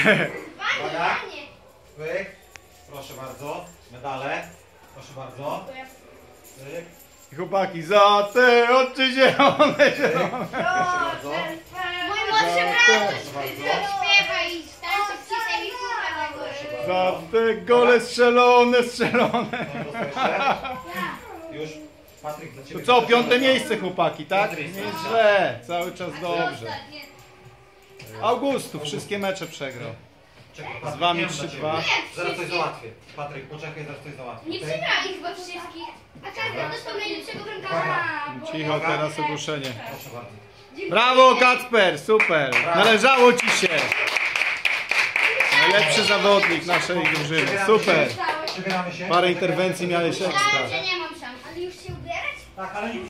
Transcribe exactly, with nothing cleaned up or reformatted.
Uwaga. Pyk. Proszę bardzo. Medale. Proszę bardzo. Pyk. Chłopaki, za te oczy zielone, zielone. Proszę bardzo. Mój młodszy brat śpiewa i tańczy wcisem i słucha tego. Za te gole strzelone, strzelone. Już. Patryk, dla To ciebie. co, piąte miejsce chłopaki, tak? Nieźle, cały czas dobrze. Augustów wszystkie mecze przegrał. Czekaj, Z Patryk, wami nie mam trzy dla ciebie. dwa. Zaraz coś załatwię. Patryk, poczekaj, zaraz coś załatwię. Nie okej? przegrali chyba wszystkich. A każdy dostał najlepszego bramkarza. Cicho, teraz ogłoszenie. Proszę bardzo. Brawo Kacper, super, należało ci się. Najlepszy zawodnik naszej drużyny, super. Przebieramy się. Parę interwencji miałeś ekstra. Myślałem, że nie mam szans. Ale już się ubierać? Tak, ale już.